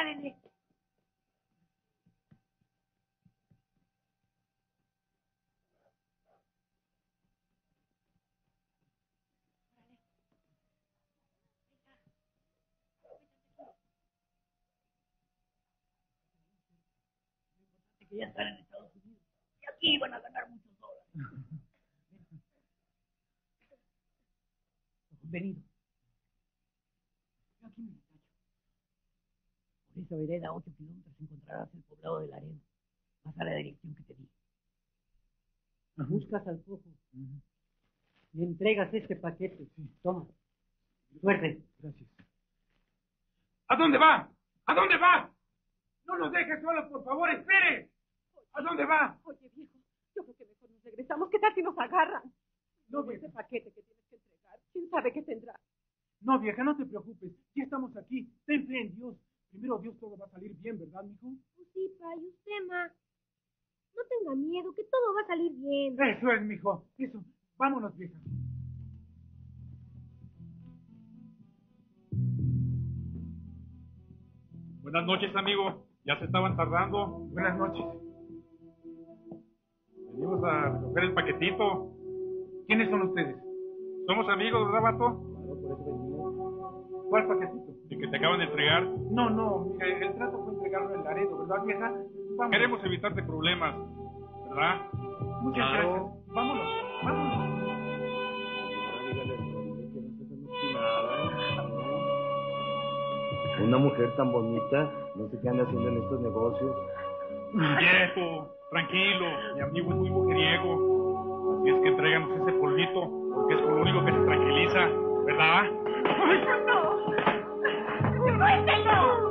Párale. Que ya están en Estados Unidos. Y aquí van a ganar muchos dólares. Venido. Yo aquí me despacho. Por esa vereda, 8 kilómetros, encontrarás el poblado de Laredo. Vas a la dirección que te di. Buscas al cojo. Le entregas este paquete. Sí. Toma. Suerte. Gracias. ¿A dónde va? ¿A dónde va? No nos dejes solos, por favor, espere. ¿A dónde va? Oye, viejo, yo creo que mejor nos regresamos. ¿Qué tal si nos agarran? No, ese paquete que tienes que entregar. ¿Quién sabe qué tendrá? No, vieja, no te preocupes. Ya estamos aquí. Ten fe en Dios. Primero Dios, todo va a salir bien, ¿verdad, mijo? Pues sí, pa, y usted, ma. No tenga miedo, que todo va a salir bien. Eso es, mijo. Eso. Vámonos, vieja. Buenas noches, amigo. Ya se estaban tardando. Buenas noches. Venimos a recoger el paquetito. ¿Quiénes son ustedes? Somos amigos, ¿verdad, vato? Claro, por eso venimos. ¿Cuál paquetito? El que te acaban de entregar. No, mire, el trato fue entregarlo en Laredo, ¿verdad, vieja? Vamos. Queremos evitarte problemas, ¿verdad? Muchas gracias. Vámonos. Una mujer tan bonita, no sé qué anda haciendo en estos negocios. Viejo, tranquilo, mi amigo es muy mujeriego. Así es que entréganos ese polvito, porque es con lo único que se tranquiliza, ¿verdad? ¡Suéltelo!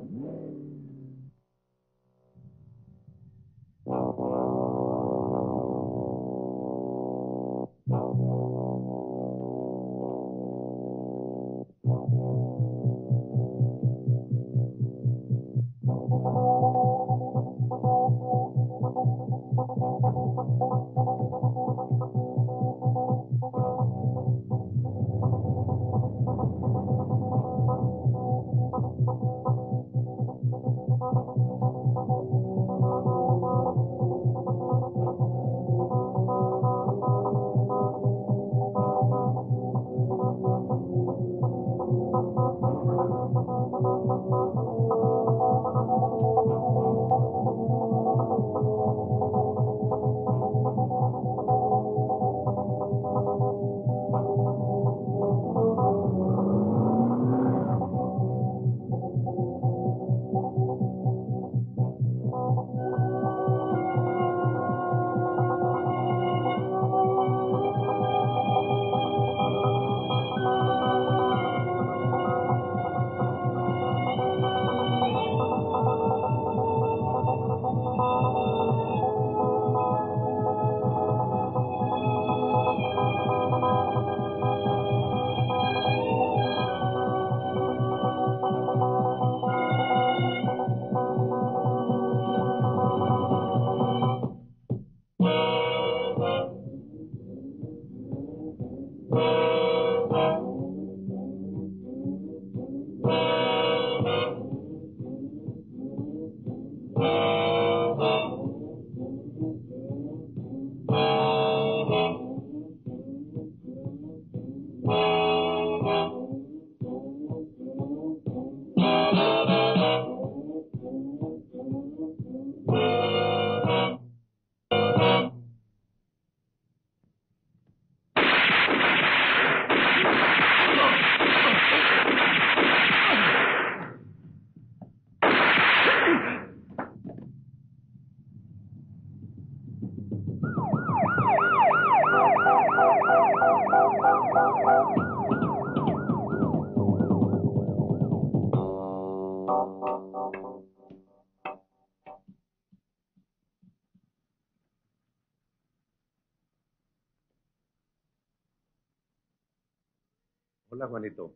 Hola, Juanito.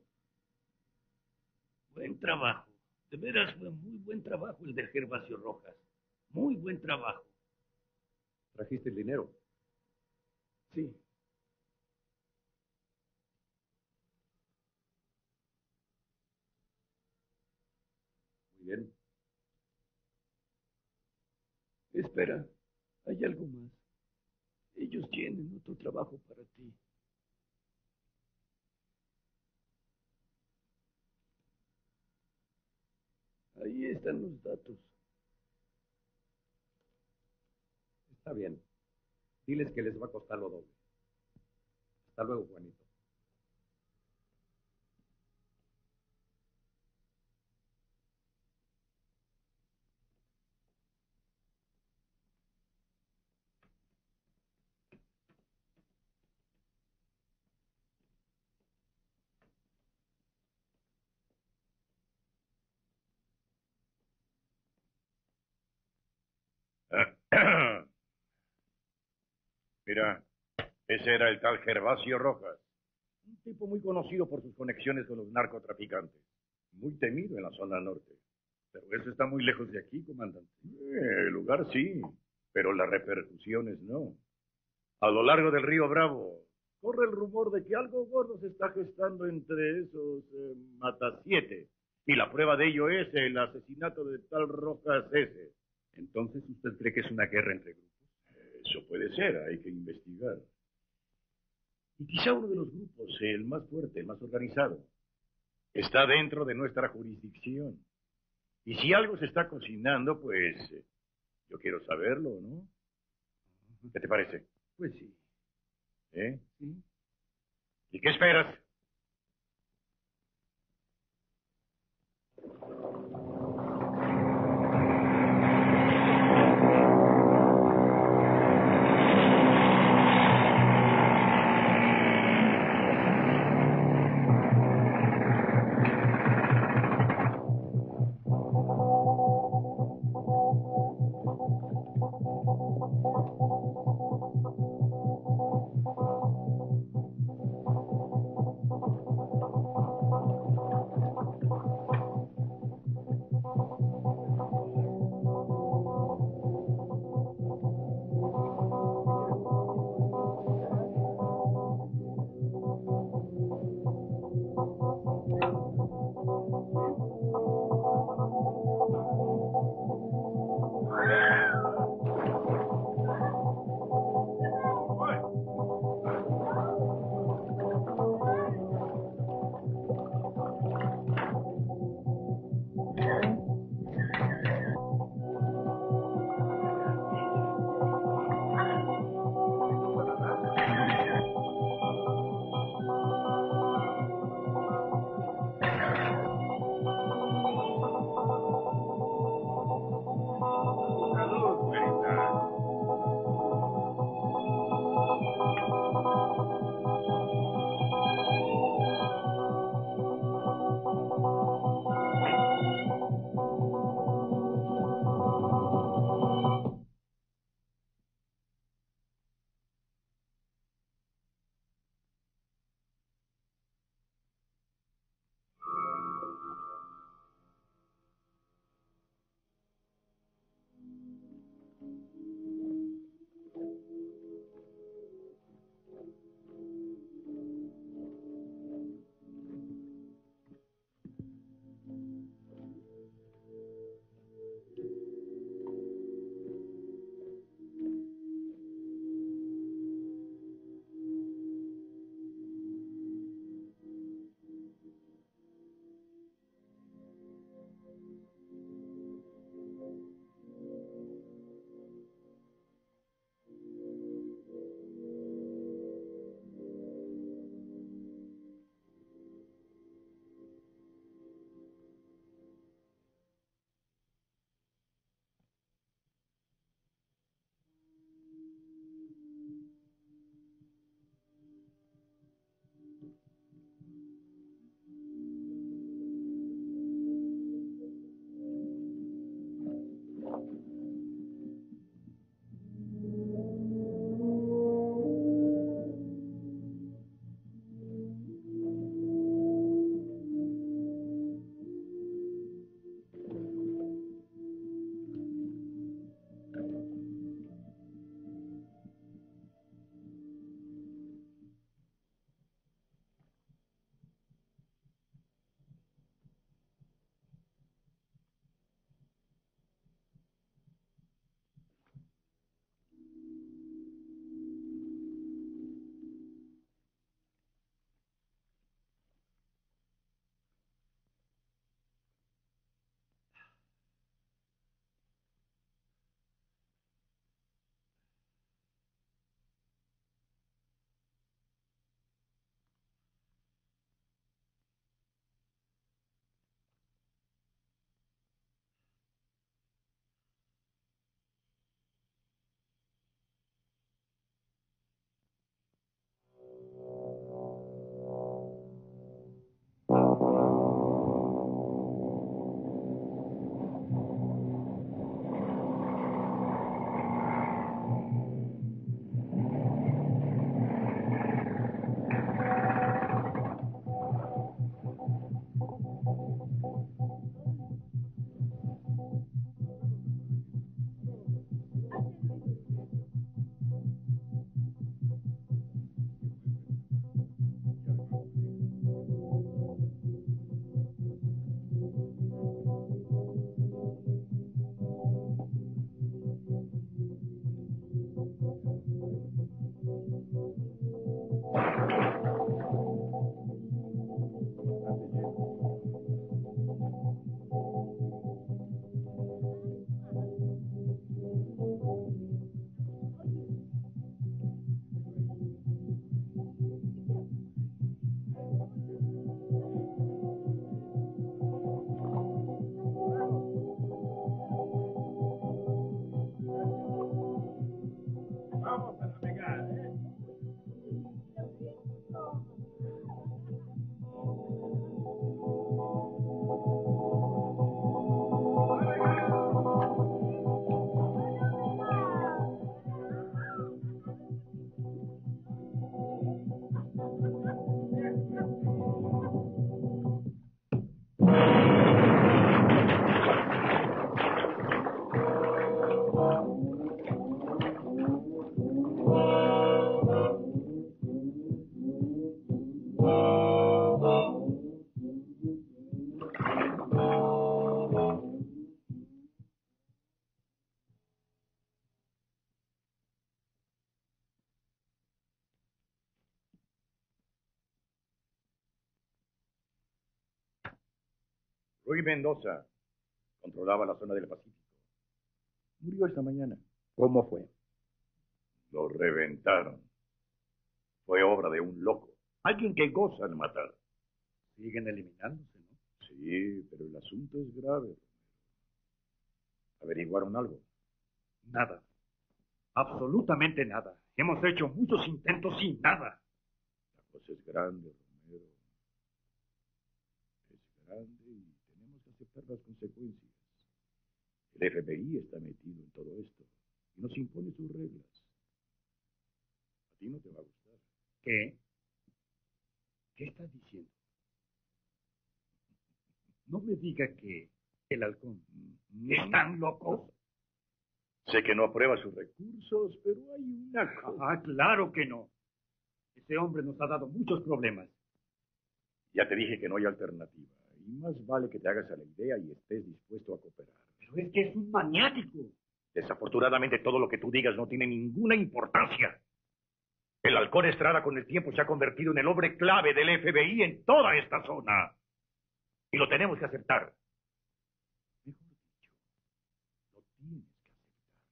Buen trabajo. De veras fue muy buen trabajo el de Gervasio Rojas. Muy buen trabajo. ¿Trajiste el dinero? Sí. Muy bien. Espera, hay algo más. Ellos tienen otro trabajo para ti. Ahí están los datos. Está bien. Diles que les va a costar lo doble. Hasta luego, Juanito. Mira, ese era el tal Gervasio Rojas. Un tipo muy conocido por sus conexiones con los narcotraficantes. Muy temido en la zona norte. Pero eso está muy lejos de aquí, comandante. El lugar sí, pero las repercusiones no. A lo largo del río Bravo corre el rumor de que algo gordo se está gestando entre esos matasiete. Y la prueba de ello es el asesinato de tal Rojas ese. Entonces, ¿usted cree que es una guerra entre grupos? Eso puede ser, hay que investigar. Y quizá uno de los grupos, el más fuerte, el más organizado, está dentro de nuestra jurisdicción. Y si algo se está cocinando, pues yo quiero saberlo, ¿no? ¿Qué te parece? Pues sí. ¿Eh? ¿Sí? ¿Y qué esperas? Rui Mendoza controlaba la zona del Pacífico. Murió esta mañana. ¿Cómo fue? Lo reventaron. Fue obra de un loco. Alguien que goza de matar. Siguen eliminándose, ¿no? Sí, pero el asunto es grave. ¿Averiguaron algo? Nada. Absolutamente nada. Hemos hecho muchos intentos sin nada. La cosa es grande, Romero. Es grande y tenemos que aceptar las consecuencias. El FBI está metido en todo esto y nos impone sus reglas. A ti no te va a gustar. ¿Qué? ¿Qué estás diciendo? No me diga que el halcón están locos. Sé que no aprueba sus recursos, pero hay una cosa. Ah, claro que no. Ese hombre nos ha dado muchos problemas. Ya te dije que no hay alternativa. Y más vale que te hagas a la idea y estés dispuesto a cooperar. Pero es que es un maniático. Desafortunadamente todo lo que tú digas no tiene ninguna importancia. El halcón Estrada con el tiempo se ha convertido en el hombre clave del FBI en toda esta zona. Y lo tenemos que aceptar. Mejor dicho, lo tienes que aceptar.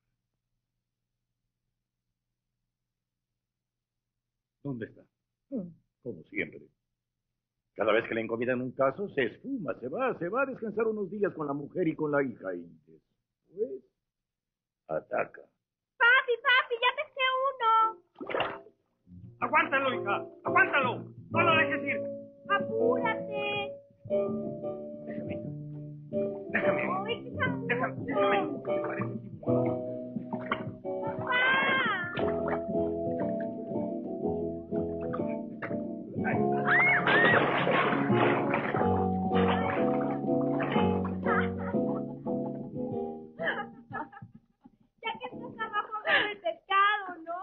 ¿Dónde está? Como siempre. Cada vez que le encomiendan un caso, se esfuma, se va a descansar unos días con la mujer y con la hija y después ataca. Papi, ya pesqué uno. ¡Aguántalo, hija! ¡Aguántalo! ¡No lo dejes ir! Apúrate. Déjame. Ay, qué sabroso. Déjame. ¿Qué te parece? Ya que estás abajo con el pecado, ¿no?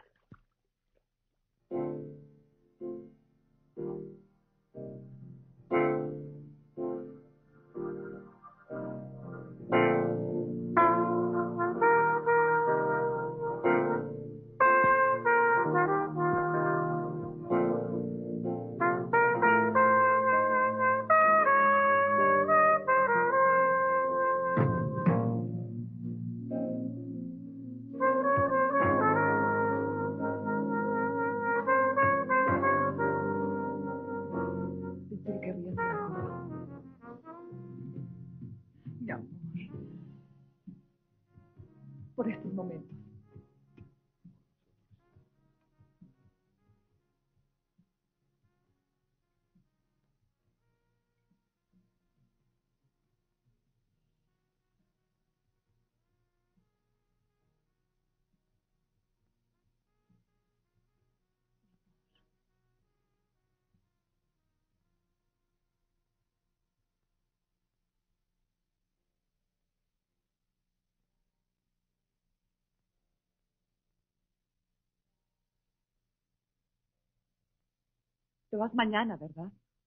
Pensé que querrías una cosa. Mi amor. Por estos momentos. Te vas mañana, ¿verdad?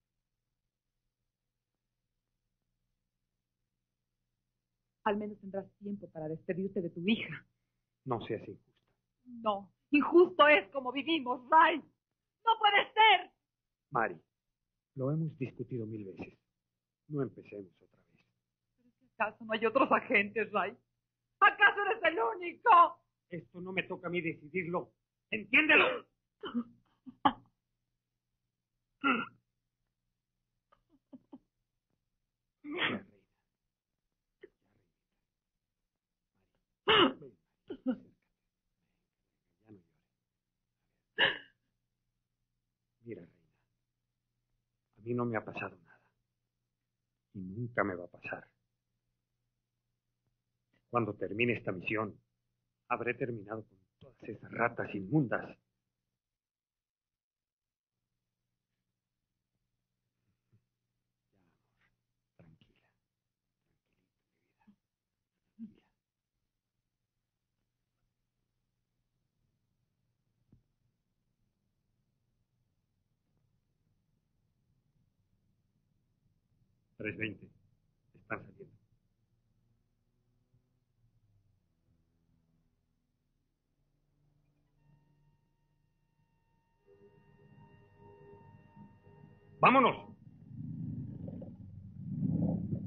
Al menos tendrás tiempo para despedirte de tu hija. No seas injusta. No, injusto es como vivimos, Ray. ¡No puede ser! Mari, lo hemos discutido 1000 veces. No empecemos otra vez. ¿Acaso no hay otros agentes, Ray? ¿Acaso eres el único? Esto no me toca a mí decidirlo. ¡Entiéndelo! Mira, reina, a mí no me ha pasado nada. Y nunca me va a pasar. Cuando termine esta misión, habré terminado con todas esas ratas inmundas. Ya, amor, tranquila. Tranquilita, mi vida. Mira. $320. Están saliendo. ¡Vámonos!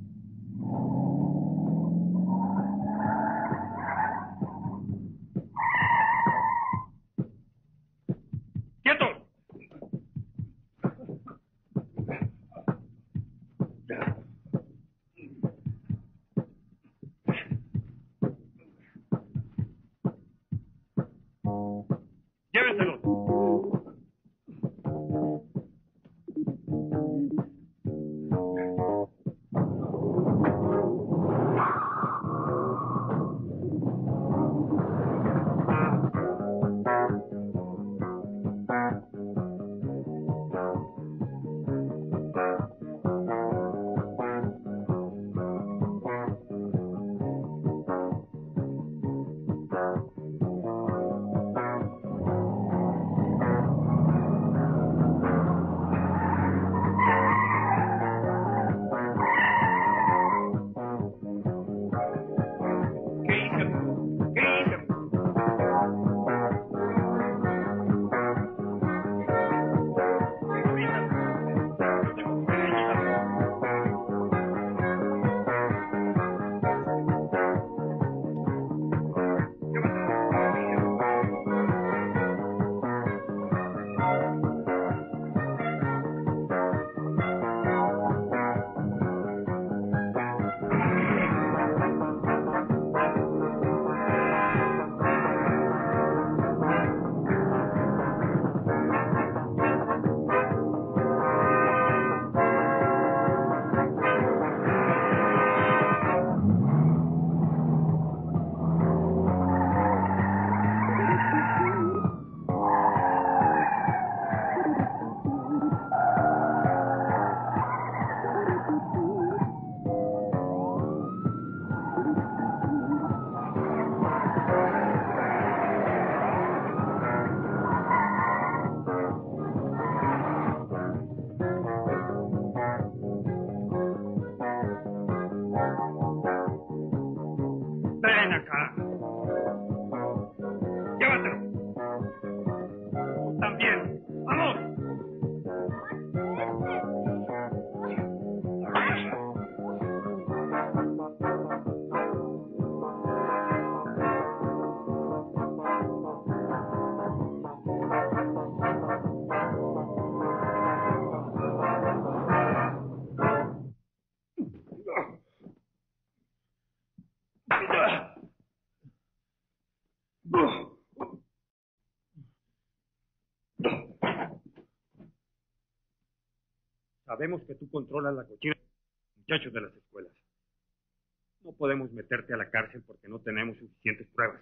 Sabemos que tú controlas la cochina de los muchachos de las escuelas. No podemos meterte a la cárcel porque no tenemos suficientes pruebas.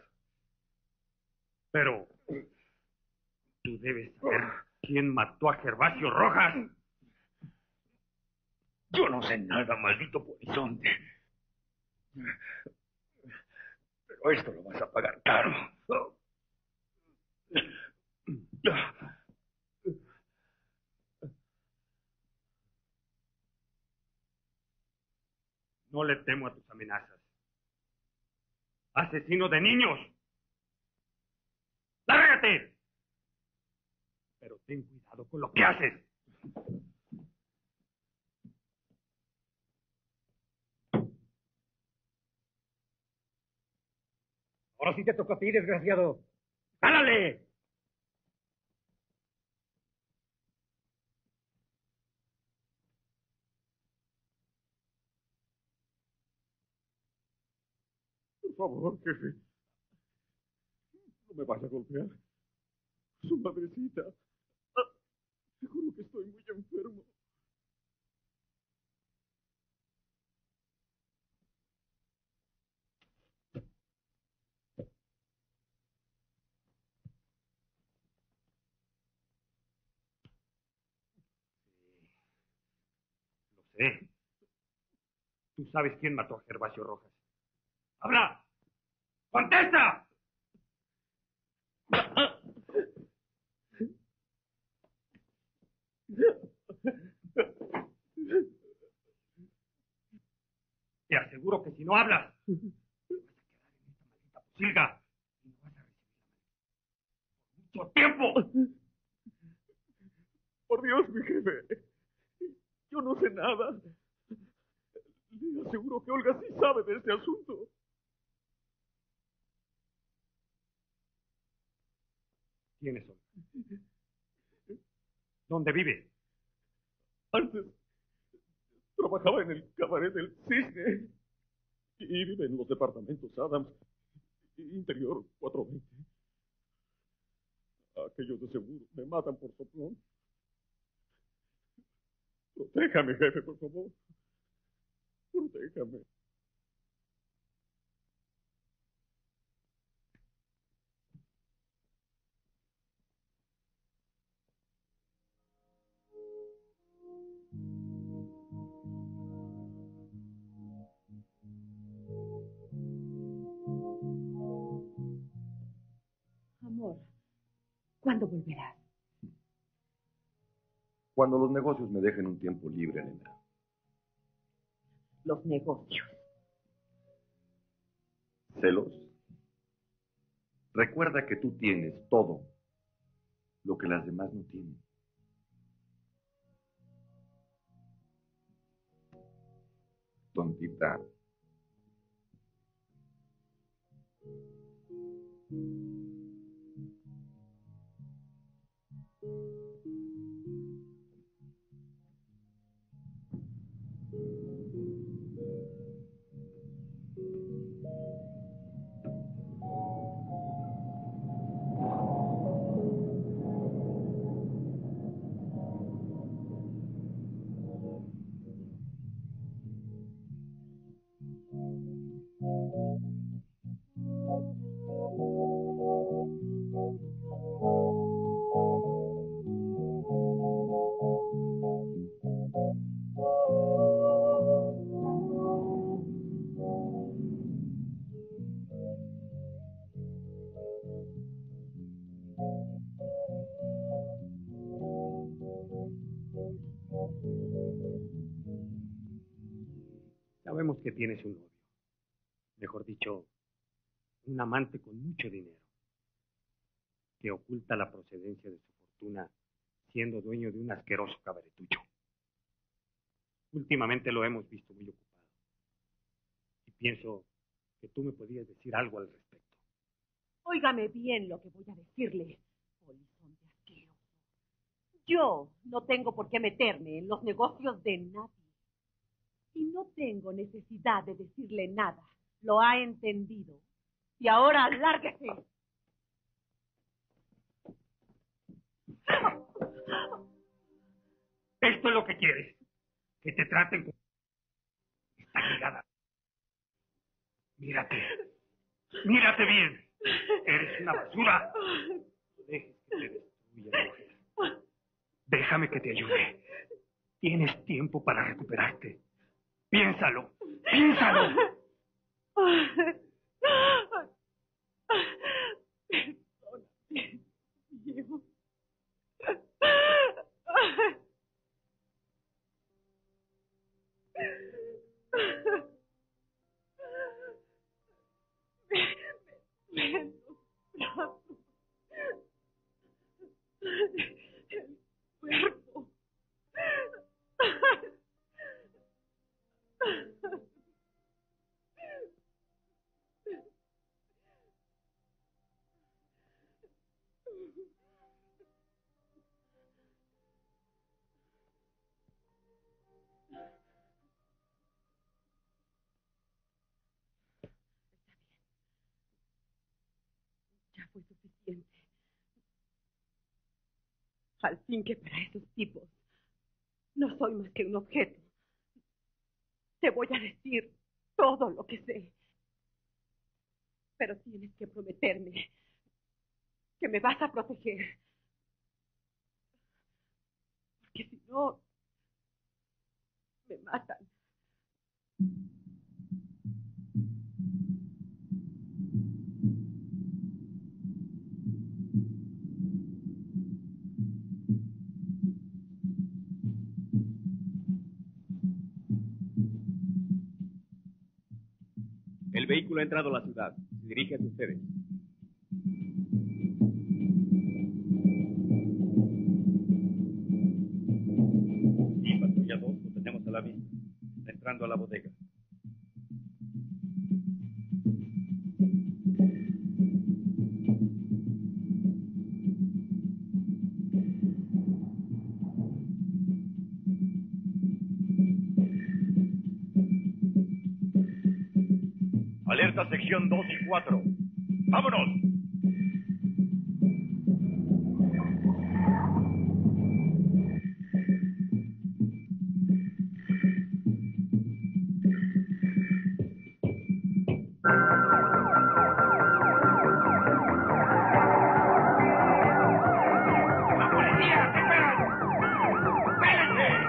Pero tú debes saber quién mató a Gervasio Rojas. Yo no sé nada, maldito polizonte. Pero esto lo vas a pagar caro. No le temo a tus amenazas. ¡Asesino de niños! ¡Lárgate! Pero ten cuidado con lo que haces. Ahora sí te toca a ti, desgraciado. ¡Jálale! Por favor, jefe. No me vas a golpear. Su madrecita. Seguro que estoy muy enfermo. Lo sé. Tú sabes quién mató a Gervasio Rojas. ¡Habla! ¡Contesta! Te aseguro que si no hablas, te vas a quedar en esta maldita posilga y no vas a recibir la mucho tiempo. Por Dios, mi jefe. Yo no sé nada. Le aseguro que Olga sí sabe de este asunto. ¿Quién es Olga? ¿Dónde vive? Antes trabajaba en el cabaret del Cisne y vive en los departamentos Adams, interior 420. Aquellos de seguro me matan por soplón. Protéjame, jefe, por favor. Protéjame. Amor, ¿cuándo volverás? Cuando los negocios me dejen un tiempo libre, nena. Los negocios. ¿Celos? Recuerda que tú tienes todo lo que las demás no tienen. Tontita. Sabemos que tienes un novio. Mejor dicho, un amante con mucho dinero, que oculta la procedencia de su fortuna siendo dueño de un asqueroso cabaretucho. Últimamente lo hemos visto muy ocupado. Y pienso que tú me podías decir algo al respecto. Óigame bien lo que voy a decirle, polizonte asqueroso. Yo no tengo por qué meterme en los negocios de nadie. Y no tengo necesidad de decirle nada. ¿Lo ha entendido? Y ahora, lárguese. ¿Esto es lo que quieres? Que te traten como... Está ligada. Mírate. Mírate bien. Eres una basura. No dejes que te destruya, mujer. Déjame que te ayude. Tienes tiempo para recuperarte. Piénsalo. Piénsalo. Perdóname, viejo. El cuerpo. Ya fue suficiente. Al fin que para esos tipos no soy más que un objeto. Te voy a decir todo lo que sé. Pero tienes que prometerme que me vas a proteger. Porque si no, me matan. El vehículo ha entrado a la ciudad. Se dirige hacia ustedes. Sí, patrulla 2, lo tenemos a la vista. Está entrando a la bodega. Alerta sección 2 y 4. ¡Vámonos! ¡La policía! ¡Te esperan! ¡Espérense!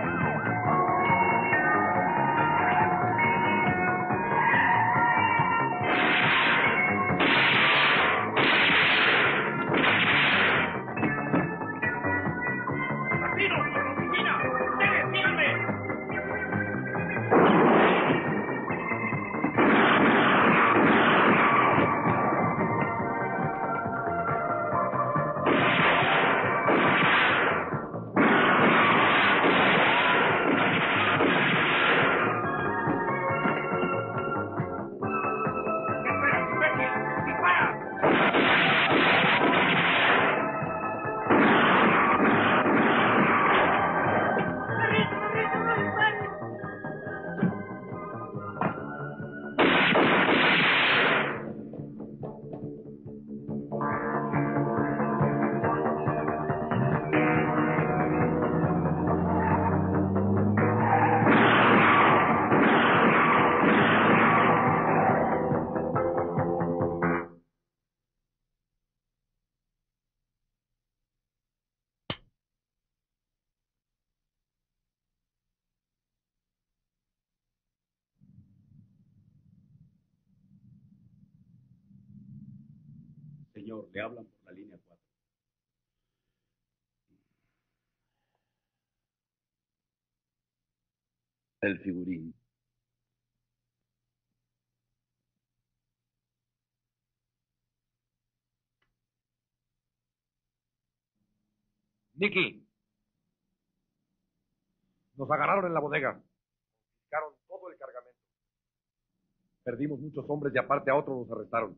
¡Martino! ¡Por la oficina! ¡Ustedes, síganme! ¿Qué esperas, imbécil? ¡Dispara! Señor, le hablan por la línea 4. El figurín. Nicky. Nos agarraron en la bodega. Confiscaron todo el cargamento. Perdimos muchos hombres y aparte a otros nos arrestaron.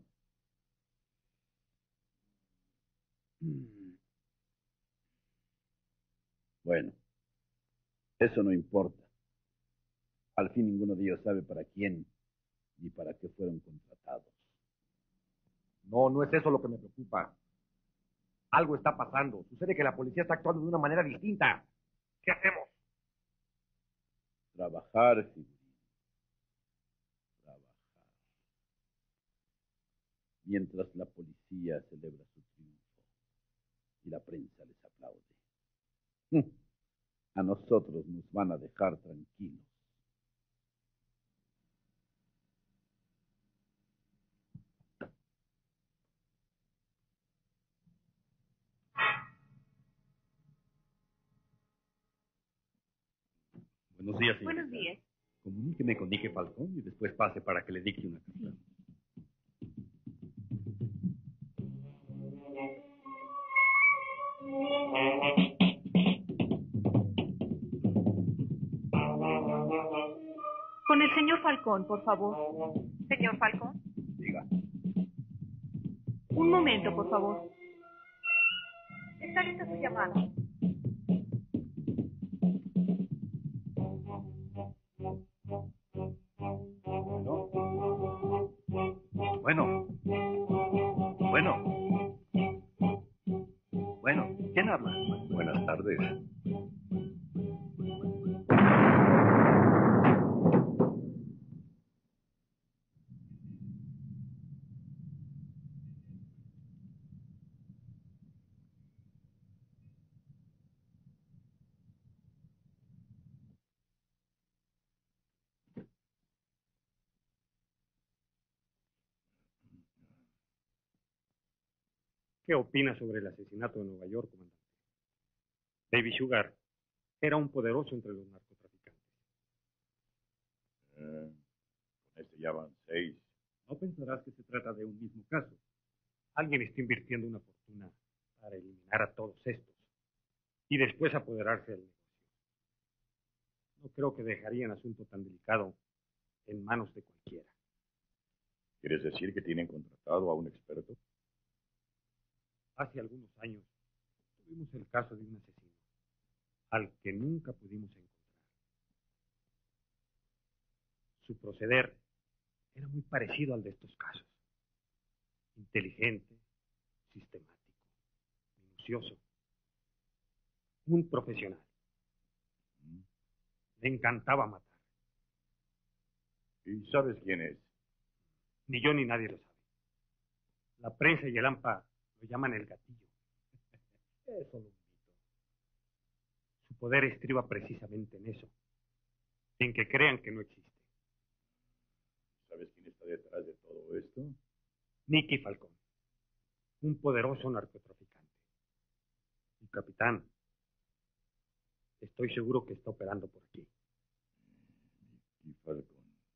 Bueno, eso no importa. Al fin ninguno de ellos sabe para quién ni para qué fueron contratados. No, no es eso lo que me preocupa. Algo está pasando. Sucede que la policía está actuando de una manera distinta. ¿Qué hacemos? Trabajar, figurín. Trabajar. Mientras la policía celebra su triunfo y la prensa les aplaude. A nosotros nos van a dejar tranquilos. Buenos días, señorita. Buenos días. Comuníqueme con Nique Falcón y después pase para que le dicte una carta. Con el señor Falcón, por favor. Señor Falcón. Diga. Un momento, por favor. ¿Está lista su llamada? Bueno. Bueno, ¿quién habla? Buenas tardes. ¿Qué opina sobre el asesinato de Nueva York, comandante? Baby Sugar era un poderoso entre los narcotraficantes. Con este ya van 6. No pensarás que se trata de un mismo caso. Alguien está invirtiendo una fortuna para eliminar a todos estos y después apoderarse del negocio. No creo que dejarían asunto tan delicado en manos de cualquiera. ¿Quieres decir que tienen contratado a un experto? Hace algunos años tuvimos el caso de un asesino al que nunca pudimos encontrar. Su proceder era muy parecido al de estos casos. Inteligente, sistemático, minucioso. Un profesional. Le encantaba matar. ¿Y sabes quién es? Ni yo ni nadie lo sabe. La prensa y el AMPA lo llaman el gatillo. Es solo un mito. Su poder estriba precisamente en eso, en que crean que no existe. ¿Sabes quién está detrás de todo esto? Nicky Falcón, un poderoso narcotraficante. Y capitán, estoy seguro que está operando por aquí. Y Falcón.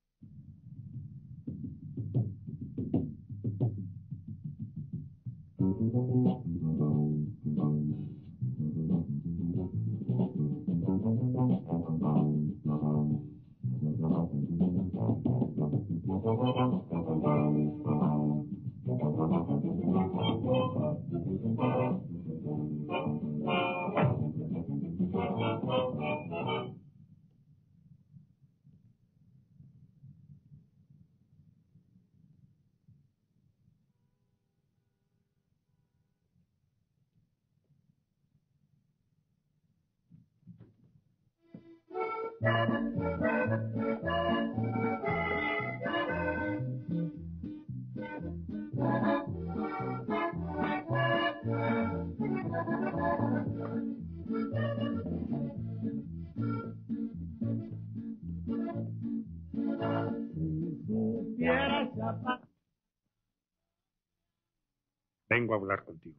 Vengo a hablar contigo.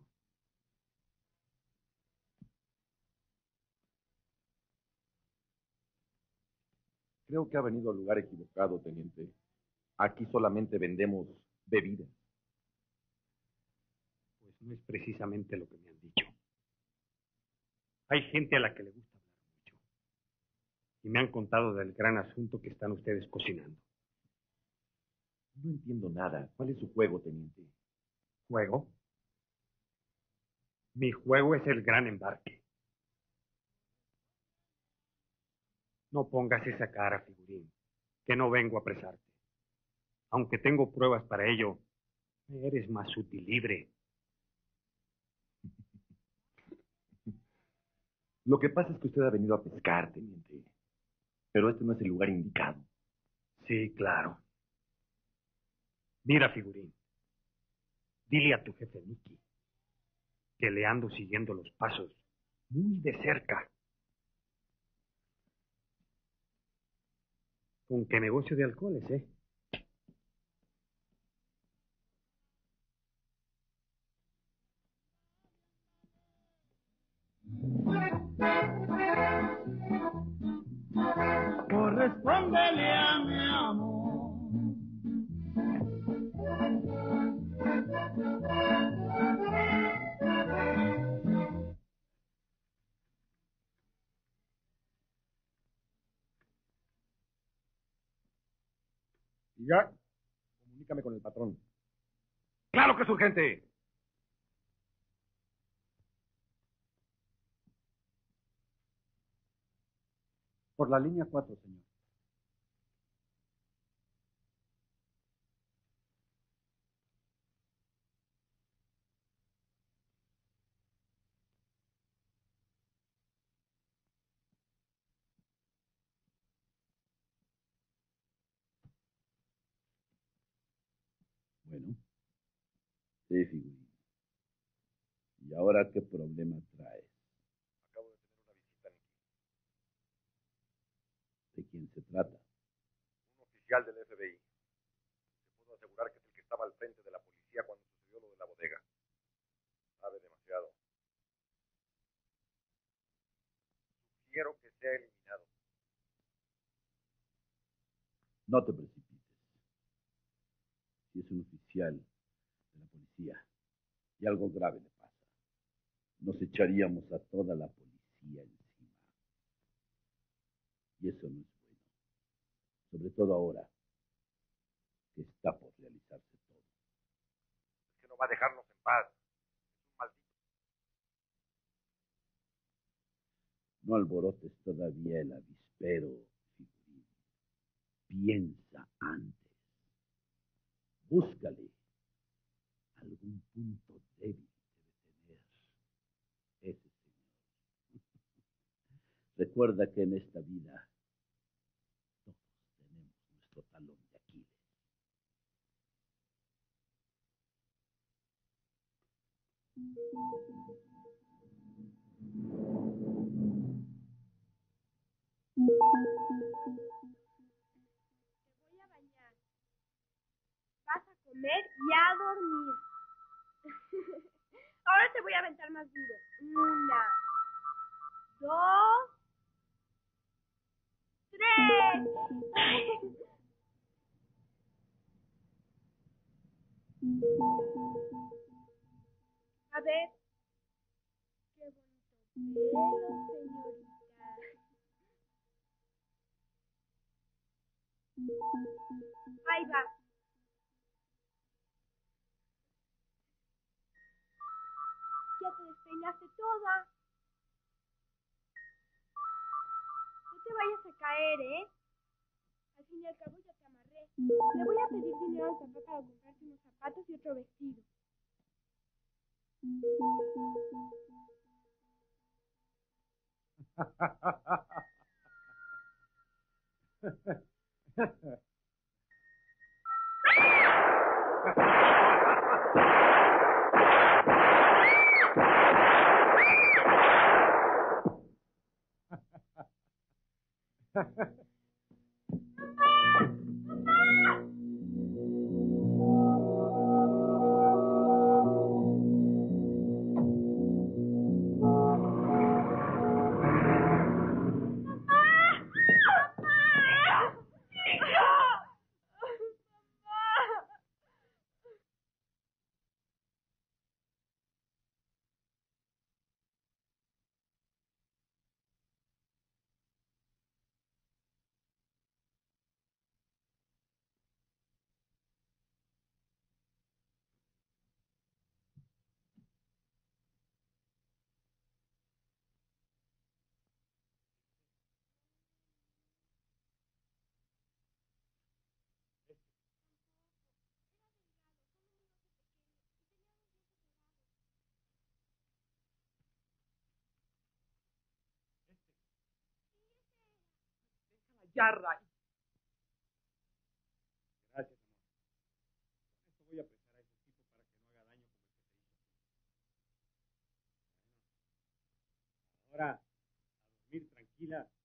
Creo que ha venido al lugar equivocado, teniente. Aquí solamente vendemos bebidas. Pues no es precisamente lo que me han dicho. Hay gente a la que le gusta hablar mucho. Y me han contado del gran asunto que están ustedes cocinando. No entiendo nada. ¿Cuál es su juego, teniente? ¿Juego? Mi juego es el gran embarque. No pongas esa cara, figurín, que no vengo a apresarte. Aunque tengo pruebas para ello, eres más útil libre. Lo que pasa es que usted ha venido a pescar, teniente. Pero este no es el lugar indicado. Sí, claro. Mira, figurín. Dile a tu jefe Nicky que le ando siguiendo los pasos muy de cerca. ¿Con qué negocio de alcoholes, eh? Correspóndele a mi amor. Ya. Comunícame con el patrón. ¡Claro que es urgente! Por la línea 4, señor. Bueno, sí, figurín. ¿Y ahora qué problema traes? Acabo de tener una visita, Nicky. ¿De quién se trata? Un oficial del FBI. Se pudo asegurar que es el que estaba al frente de la policía cuando sucedió lo de la bodega. Sabe demasiado. Sugiero que sea eliminado. No te precipites. Si es un oficial de la policía y algo grave le pasa, nos echaríamos a toda la policía encima. Y eso no es bueno. Sobre todo ahora que está por realizarse todo. Es que no va a dejarnos en paz. Es un maldito. No alborotes todavía el avispero, figurín. Piensa antes. Búscale. Algún punto débil debe tener ese señor. Recuerda que en esta vida todos tenemos nuestro talón de Aquiles. Te voy a bañar. Vas a comer y a dormir. Ahora te voy a aventar más duro. 1, 2, 3. A ver. Qué bonito pelo, señorita. Ahí va. Ya te despeinaste toda. No te vayas a caer, ¿eh? Al fin y al cabo ya te amarré. Le voy a pedir dinero al papá para comprarte unos zapatos y otro vestido. ya, Ray. Gracias, amor. Con esto voy a apresar a ese tipo para que no haga daño como el que te hizo. Bueno, ahora, a dormir tranquila, que ya pasó todo.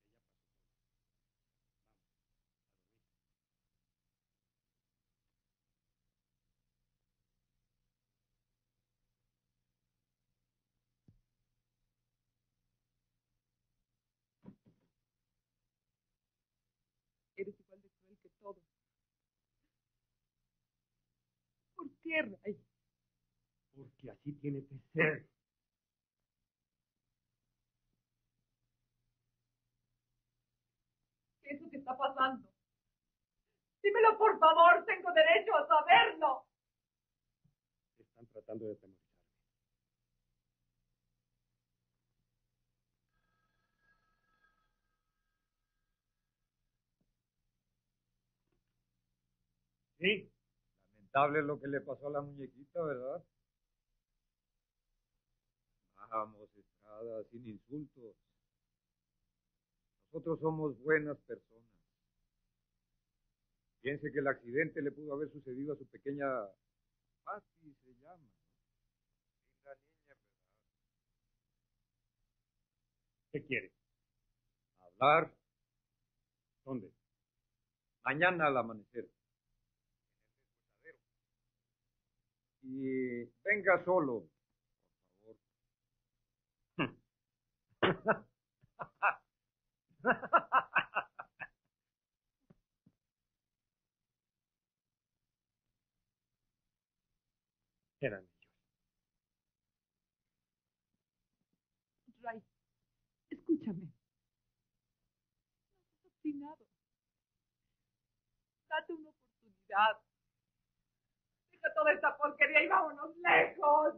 Eres igual de cruel que todos. ¿Por qué, Ray? Porque así tiene que ser. ¿Qué es lo que está pasando? Dímelo, por favor, tengo derecho a saberlo. Están tratando de atemorizarme. Sí. Lamentable lo que le pasó a la muñequita, ¿verdad? Vamos, Estrada, sin insultos. Nosotros somos buenas personas. Piense que el accidente le pudo haber sucedido a su pequeña Patti, se llama. Linda niña, ¿verdad? ¿Qué quiere? Hablar. ¿Dónde? Mañana al amanecer. Y venga solo, por favor. Eran ellos. Ray, escúchame. No estás obstinado. Date una oportunidad. Deja toda esta porquería y vámonos lejos.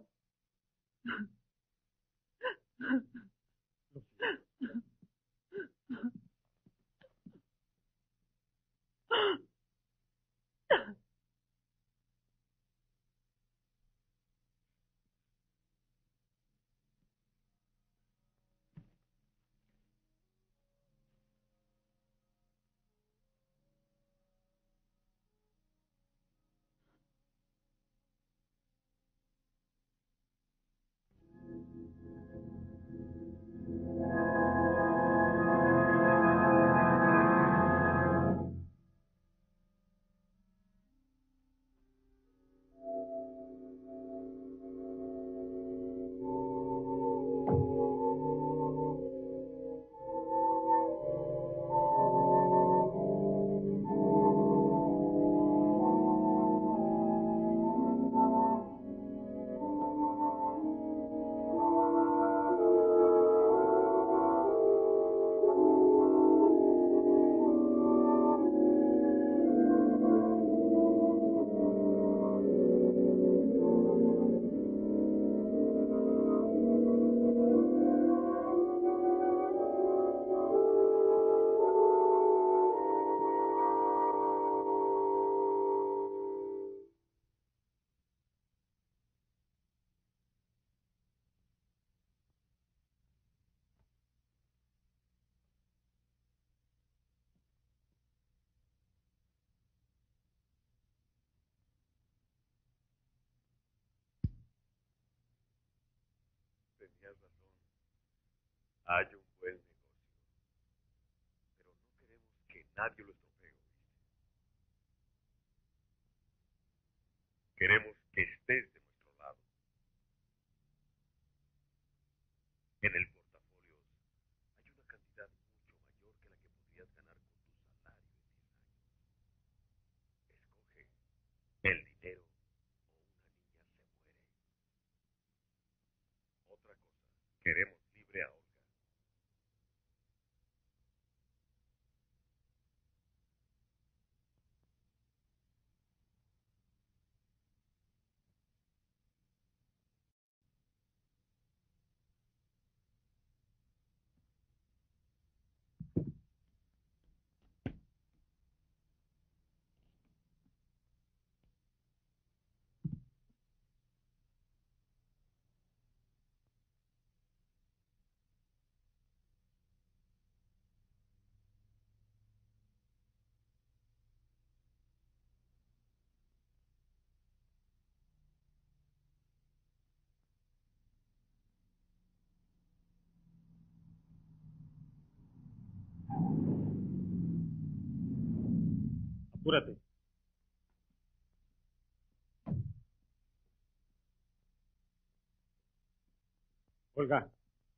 Tenías razón. Hay un buen negocio. Pero no queremos que nadie lo estropee, ¿oíste? Queremos que estés de nuestro lado. En el portafolio hay una cantidad mucho mayor que la que podrías ganar con tu salario en 10 años. Escoge el dinero o una niña se muere. Otra cosa, queremos libre a Olga. Apúrate. Olga,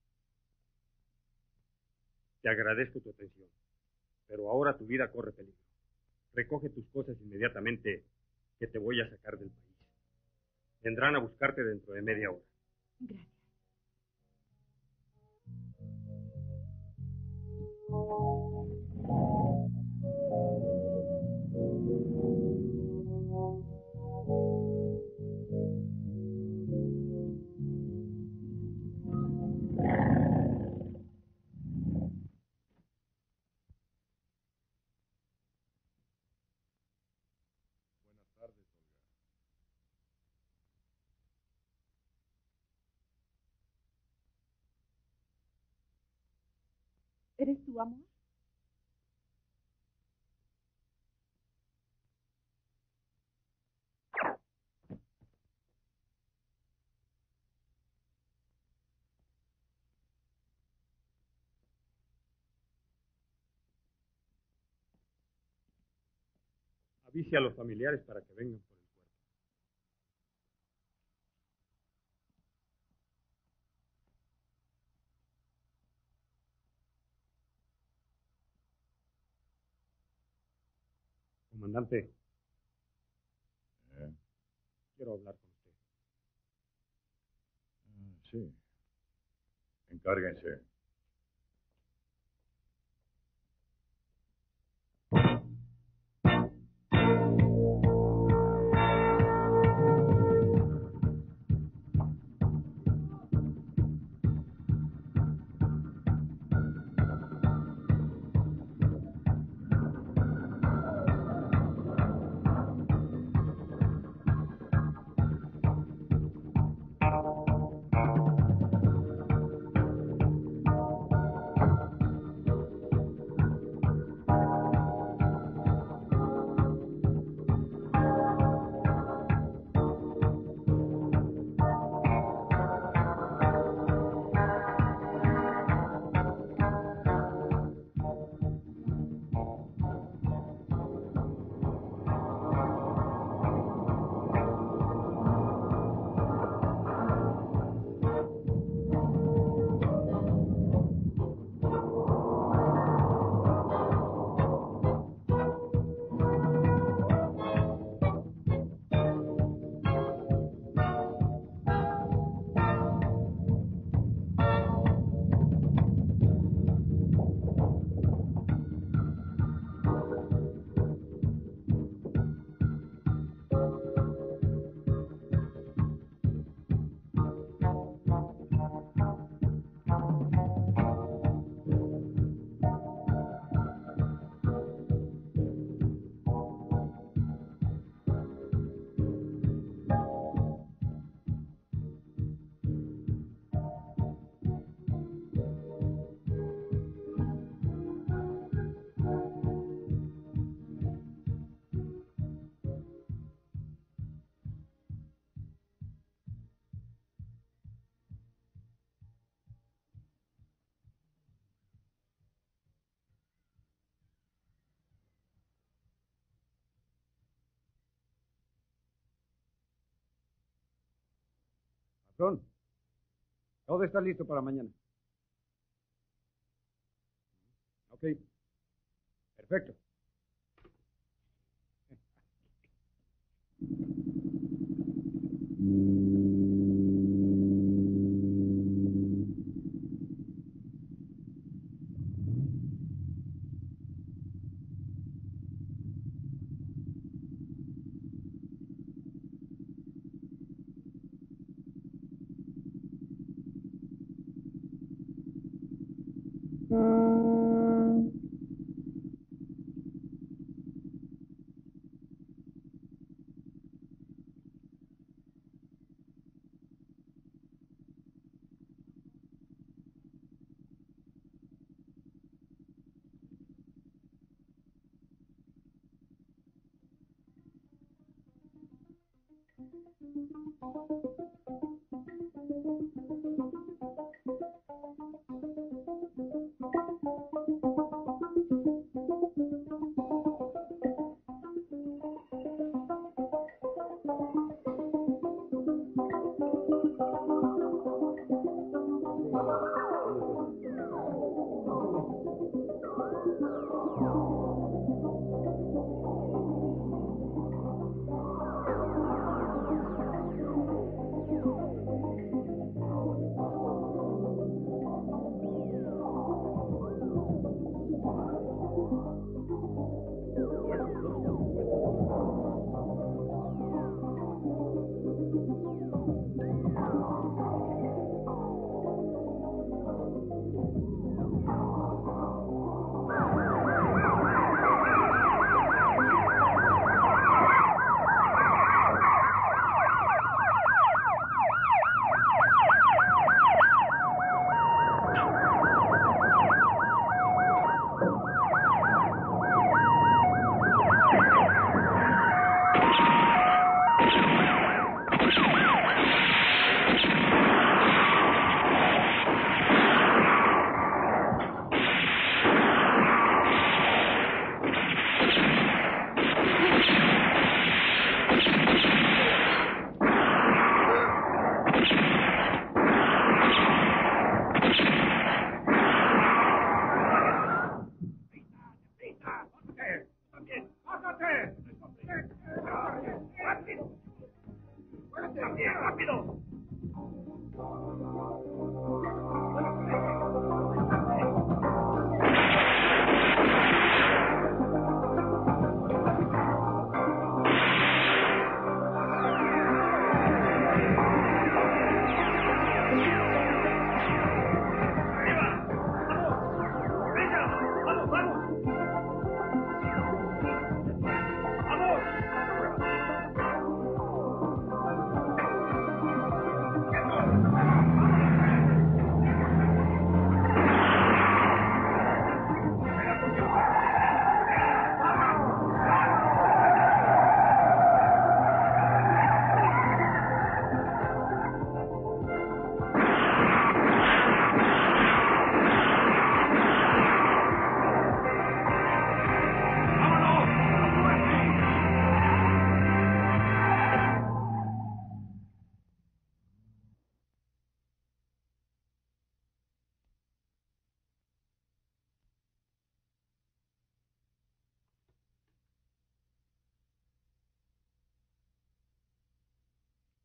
te agradezco tu atención, pero ahora tu vida corre peligro. Recoge tus cosas inmediatamente, que te voy a sacar del país. Vendrán a buscarte dentro de media hora. Gracias. Buenas tardes, Olga. ¿Eres tú, amor? Avise a los familiares para que vengan por el cuerpo. Comandante, quiero hablar con usted. Sí. Encárguense. Patrón, todo está listo para mañana. Ok. Perfecto.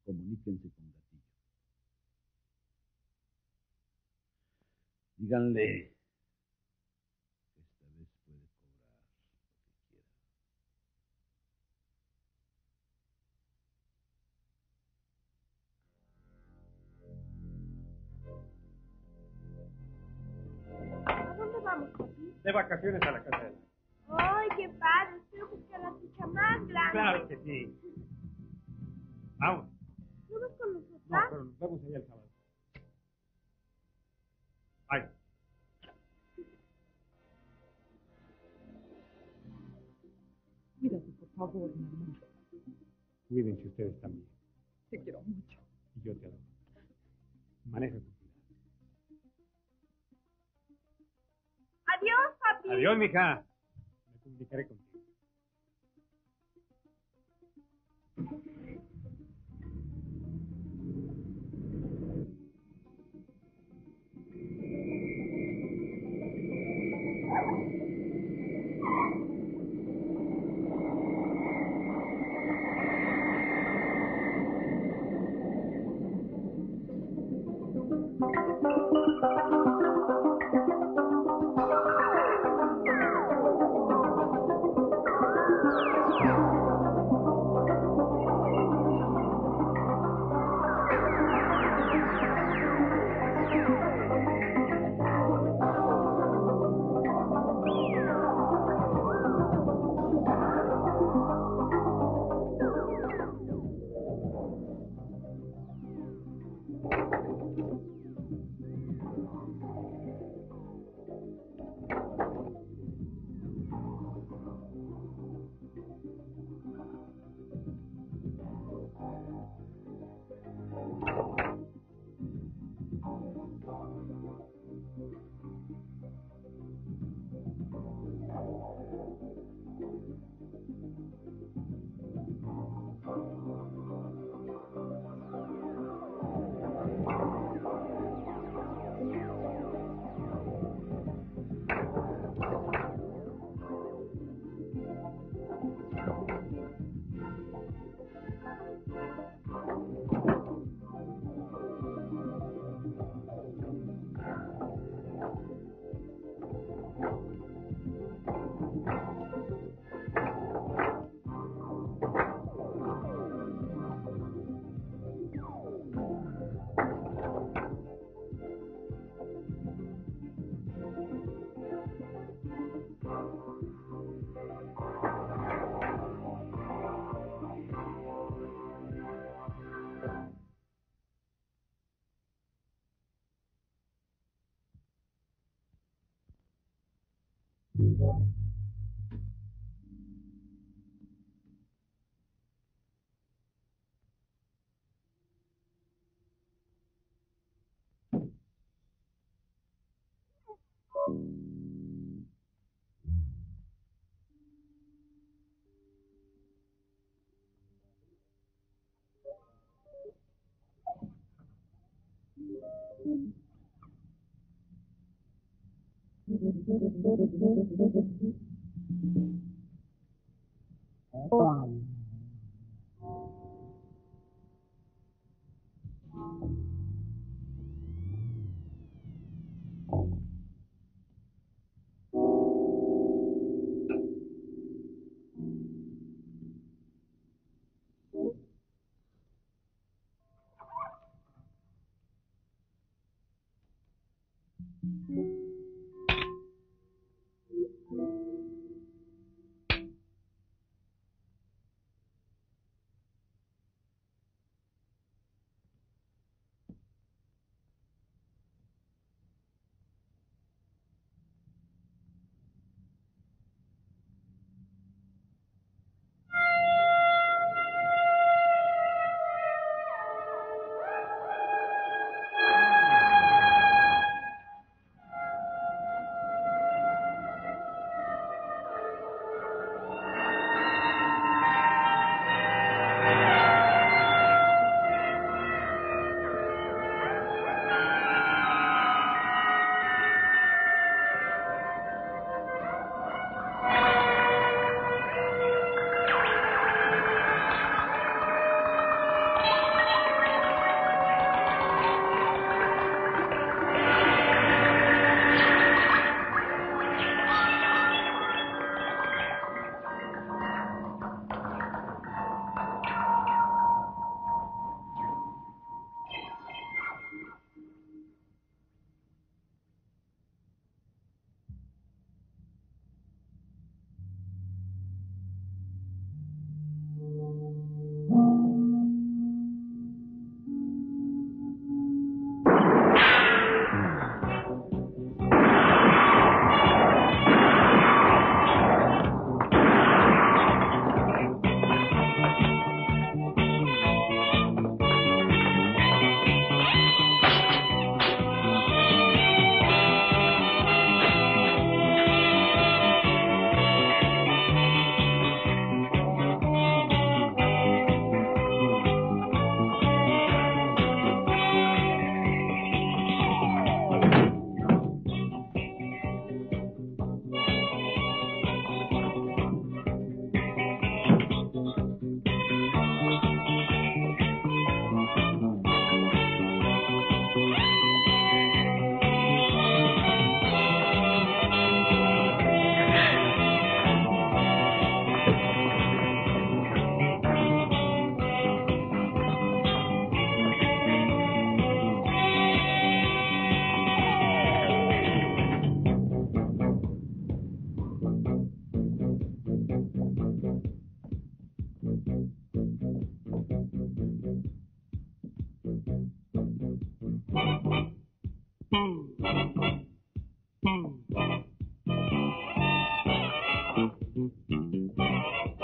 comuníquense con Gatillo. Díganle que esta vez puede cobrar lo que quiera. ¿A dónde vamos, papi? De vacaciones a la casa de la... ¡Ay, qué padre! Espero que sea la chicha más grande. Claro que sí. Vamos. ¿No vas con nosotros? No, pero nos vemos ahí el sábado. Ay. Cuídate, por favor, mi amor. Cuídense ustedes también. Te quiero mucho. Y yo te adoro. Maneja con cuidado. Adiós, papi. Adiós, mija. Me comunicaré contigo.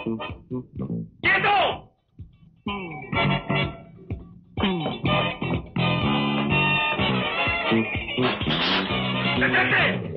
¡Quieto! ¡Detente!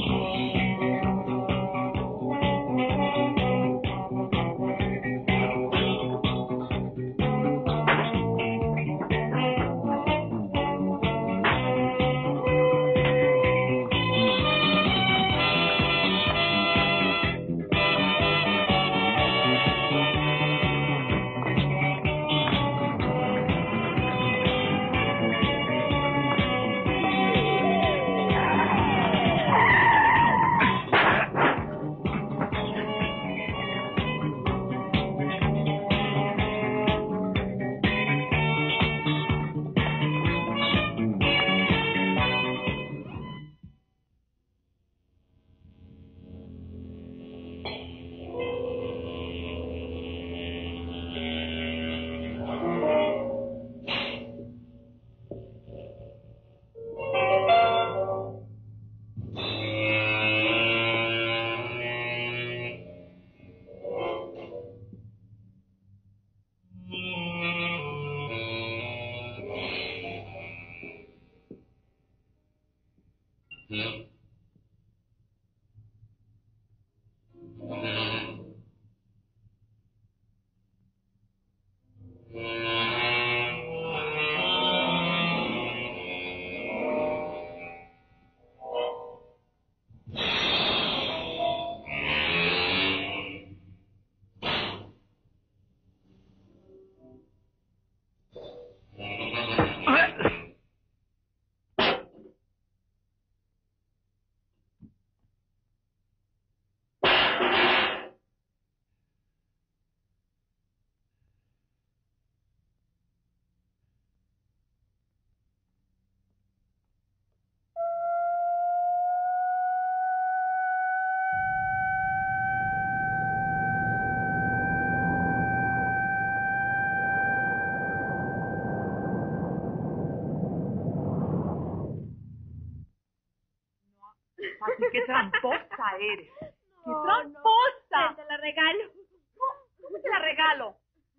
Pati, qué tramposa eres. ¡Qué No, tramposa! No, te la regalo. ¿Cómo te la regalo?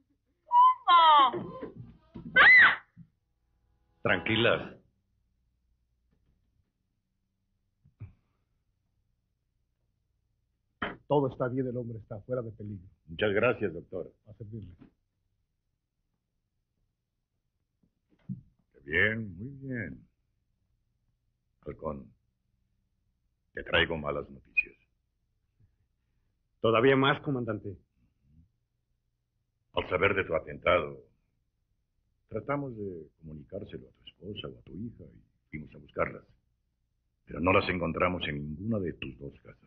¿Cómo? Tranquilas. Todo está bien, el hombre está fuera de peligro. Muchas gracias, doctor. A servirle. Qué bien, muy bien. Halcón, te traigo malas noticias. Todavía más, comandante. Al saber de tu atentado, tratamos de comunicárselo a tu esposa o a tu hija y fuimos a buscarlas. Pero no las encontramos en ninguna de tus dos casas.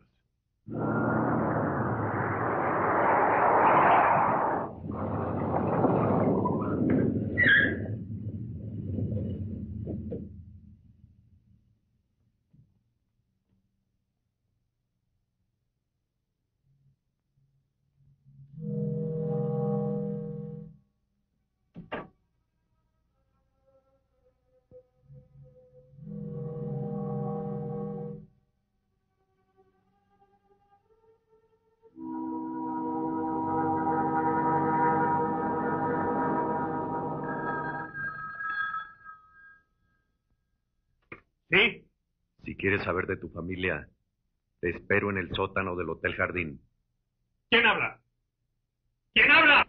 ¿Sí? Si quieres saber de tu familia, te espero en el sótano del Hotel Jardín. ¿Quién habla? ¿Quién habla?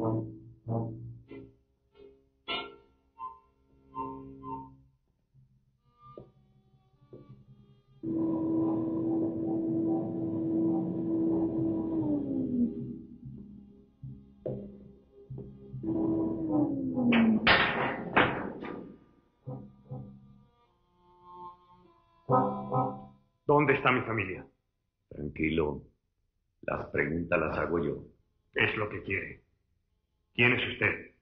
¿Dónde está mi familia? Tranquilo. Las preguntas las hago yo. ¿Qué es lo que quiere? ¿Quién es usted?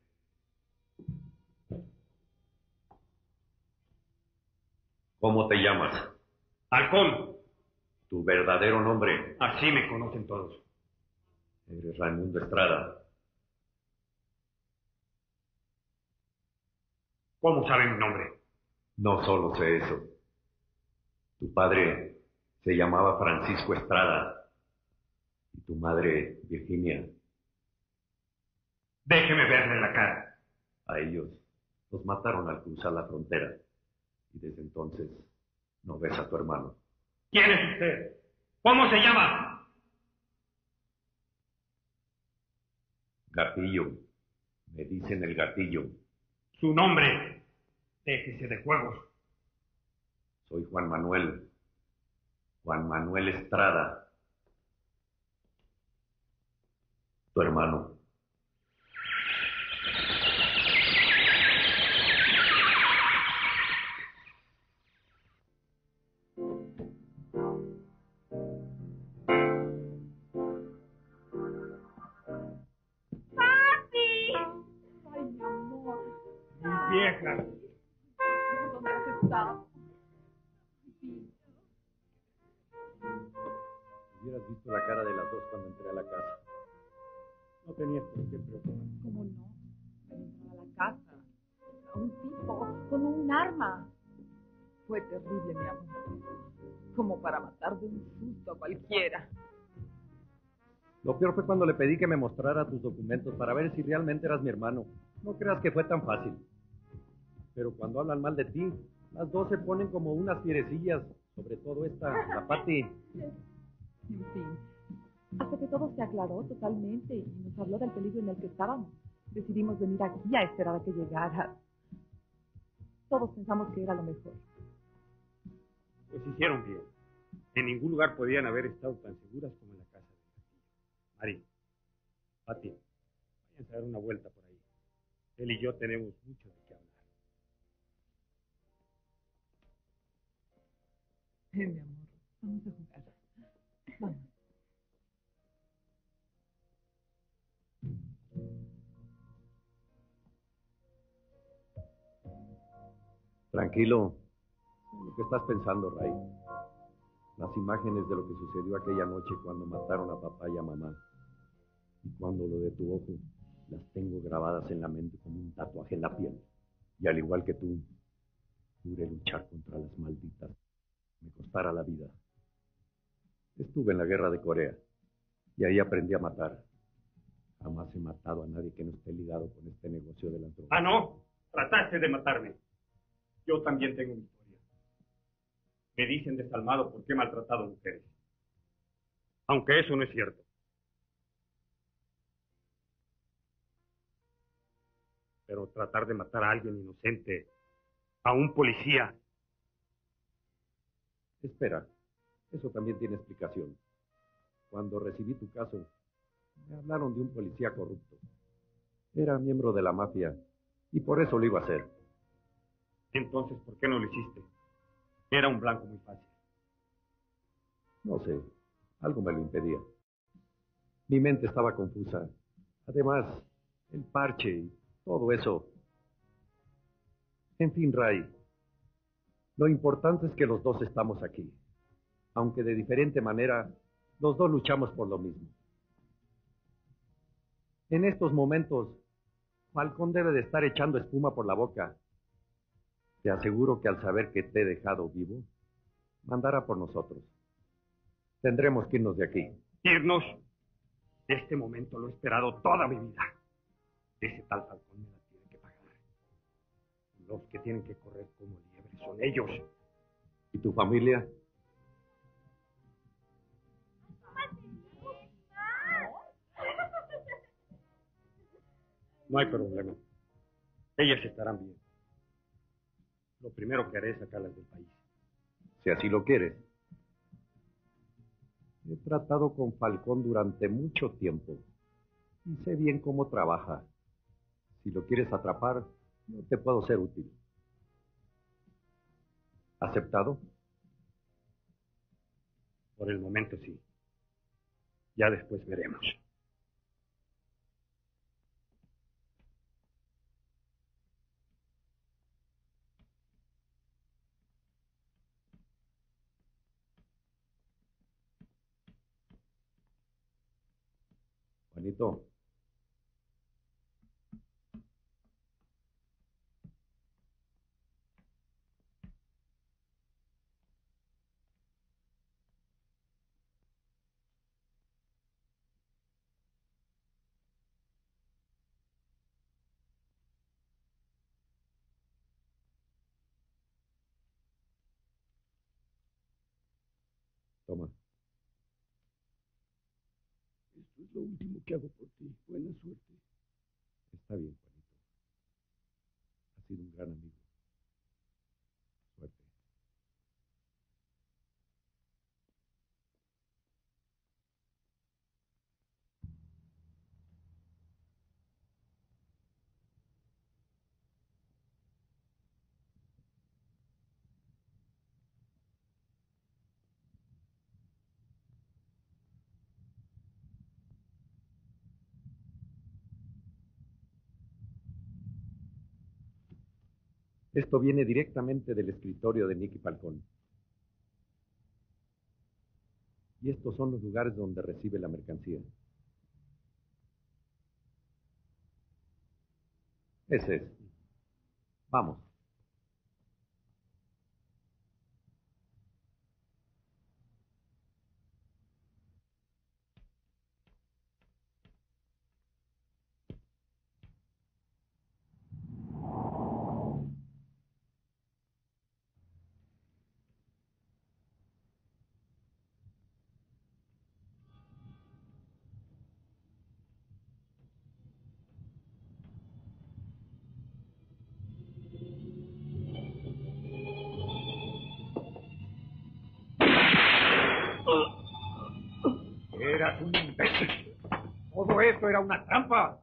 ¿Cómo te llamas? Halcón. Tu verdadero nombre. Así me conocen todos. Eres Raimundo Estrada. ¿Cómo saben mi nombre? No solo sé eso. Tu padre se llamaba Francisco Estrada y tu madre Virginia. Déjeme verle la cara. A ellos los mataron al cruzar la frontera y desde entonces no ves a tu hermano. ¿Quién es usted? ¿Cómo se llama? Gatillo. Me dicen el Gatillo. Su nombre. Déjese de juegos. Soy Juan Manuel. Juan Manuel Estrada. Tu hermano. ¡Papi! Ay, mi amor. Vieja. ¿Dónde has estado? Hubieras visto la cara de las dos cuando entré a la casa. No tenías por qué preocuparte. ¿Cómo no? Al entrar a la casa, a un tipo con un arma. Fue terrible, mi amor. Como para matar de un susto a cualquiera. Lo peor fue cuando le pedí que me mostrara tus documentos para ver si realmente eras mi hermano. No creas que fue tan fácil. Pero cuando hablan mal de ti, las dos se ponen como unas fierecillas. Sobre todo esta, la Pati. En fin, hasta que todo se aclaró totalmente y nos habló del peligro en el que estábamos, decidimos venir aquí a esperar a que llegara. Todos pensamos que era lo mejor. Pues hicieron bien. En ningún lugar podían haber estado tan seguras como en la casa de Castillo. Mari, Pati, váyanse a dar una vuelta por ahí. Él y yo tenemos mucho de qué hablar. Mi amor, vamos a jugar. Vamos. Tranquilo. Lo que estás pensando, Ray. Las imágenes de lo que sucedió aquella noche cuando mataron a papá y a mamá. Y cuando lo de tu ojo, las tengo grabadas en la mente como un tatuaje en la piel. Y al igual que tú, juré luchar contra las malditas. Me costara la vida. Estuve en la guerra de Corea y ahí aprendí a matar. Jamás he matado a nadie que no esté ligado con este negocio de la droga. Ah, no, trataste de matarme. Yo también tengo mi historia. Me dicen desalmado porque he maltratado a mujeres. Aunque eso no es cierto. Pero tratar de matar a alguien inocente, a un policía. Espera, eso también tiene explicación. Cuando recibí tu caso, me hablaron de un policía corrupto. Era miembro de la mafia y por eso lo iba a hacer. Entonces, ¿por qué no lo hiciste? Era un blanco muy fácil. No sé, algo me lo impedía. Mi mente estaba confusa. Además, el parche y todo eso. En fin, Ray, lo importante es que los dos estamos aquí. Aunque de diferente manera, los dos luchamos por lo mismo. En estos momentos, Falcón debe de estar echando espuma por la boca. Te aseguro que al saber que te he dejado vivo, mandará por nosotros. Tendremos que irnos de aquí. ¿Irnos? Este momento lo he esperado toda mi vida. Ese tal Falcón me la tiene que pagar. Los que tienen que correr como liebres son ellos. ¿Y tu familia? No hay problema. Ellas estarán bien. Lo primero que haré es sacarlas del país. Si así lo quieres. He tratado con Falcón durante mucho tiempo y sé bien cómo trabaja. Si lo quieres atrapar, yo te puedo ser útil. ¿Aceptado? Por el momento sí. Ya después veremos. Juanito. Toma. Esto es lo último que hago por ti. Buena suerte. Está bien, Juanito. Has sido un gran amigo. Suerte. Esto viene directamente del escritorio de Nicky Falcón. Y estos son los lugares donde recibe la mercancía. Ese es. Vamos. Eras un imbécil. Todo esto era una trampa.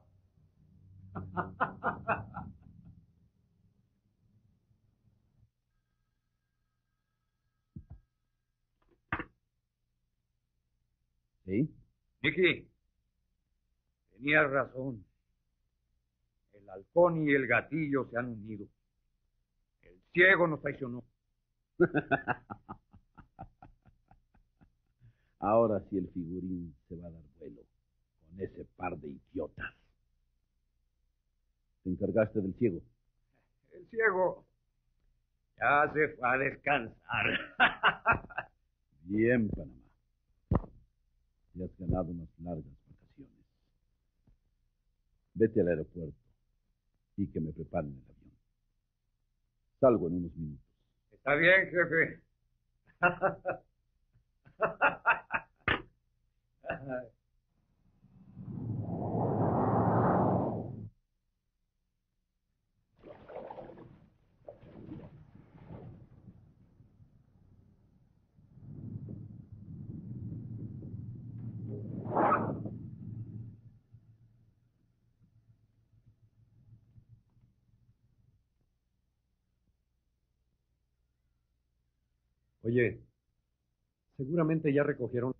¿Sí? Nicky, tenías razón. El halcón y el gatillo se han unido. El ciego nos traicionó. Ahora sí el figurín se va a dar vuelo con ese par de idiotas. ¿Te encargaste del ciego? El ciego ya se fue a descansar. Bien, Panamá. Te has ganado unas largas vacaciones. Vete al aeropuerto y que me preparen el avión. Salgo en unos minutos. Está bien, jefe. Oye, seguramente ya recogieron.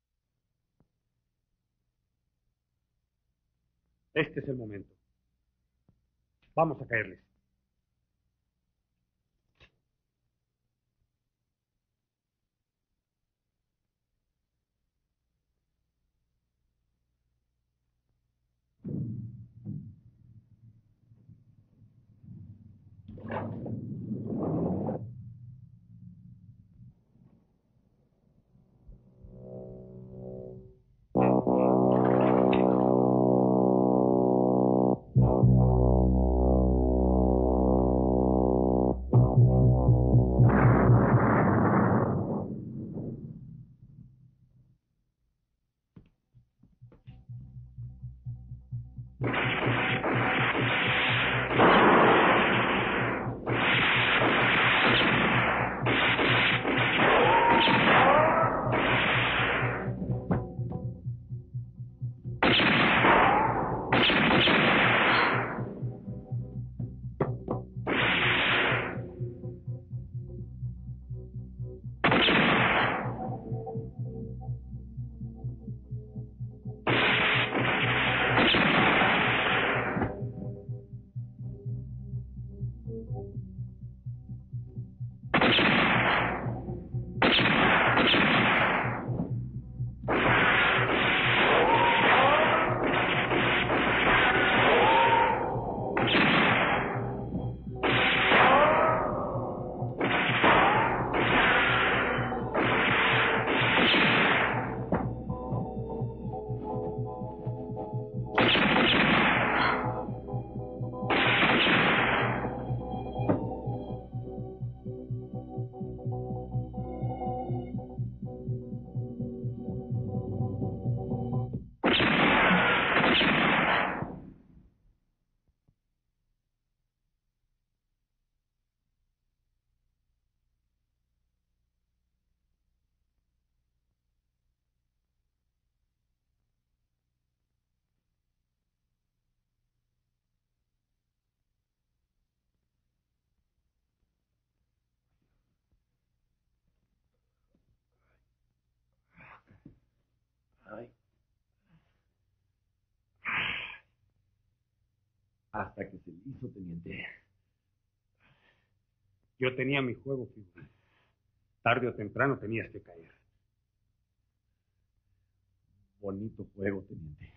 Este es el momento. Vamos a caerles. Hasta que se le hizo, teniente. Yo tenía mi juego, figura. Tarde o temprano tenías que caer. Bonito juego, teniente.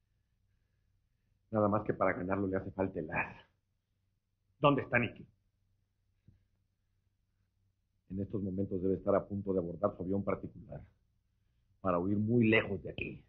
Nada más que para ganarlo le hace falta el as. ¿Dónde está Nicky? En estos momentos debe estar a punto de abordar su avión particular para huir muy lejos de aquí.